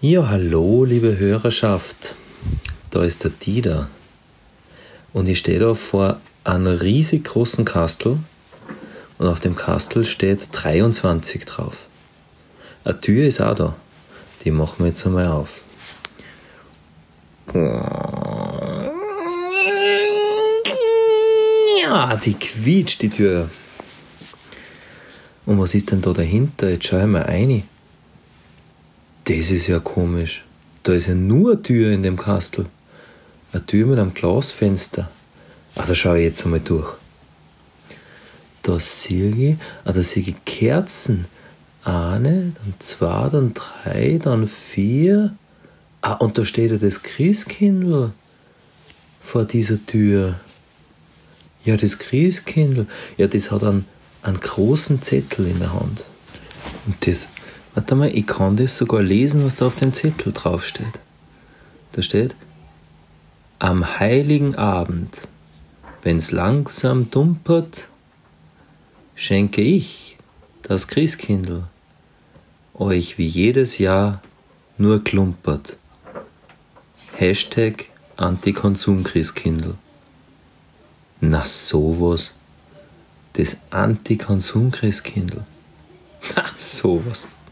Ja, hallo, liebe Hörerschaft. Da ist der Dieter. Und ich stehe da vor einem riesig großen Kastel. Und auf dem Kastel steht 23 drauf. Eine Tür ist auch da. Die machen wir jetzt einmal auf. Ja, die quietscht, die Tür. Und was ist denn da dahinter? Jetzt schau ich mal rein. Das ist ja komisch. Da ist ja nur eine Tür in dem Kastel. Eine Tür mit einem Glasfenster. Da schaue ich jetzt einmal durch. Da sehe ich Kerzen. Eine, dann zwei, dann drei, dann vier. Und da steht ja das Christkindl vor dieser Tür. Ja, das Christkindl. Ja, das hat einen großen Zettel in der Hand. Und das, warte mal, ich kann das sogar lesen, was da auf dem Zettel draufsteht. Da steht: Am heiligen Abend, wenn's langsam dumpert, schenke ich, das Christkindl, euch wie jedes Jahr nur klumpert. Hashtag Antikonsum-Christkindl. Na sowas. Das Antikonsum-Christkindl. Na sowas.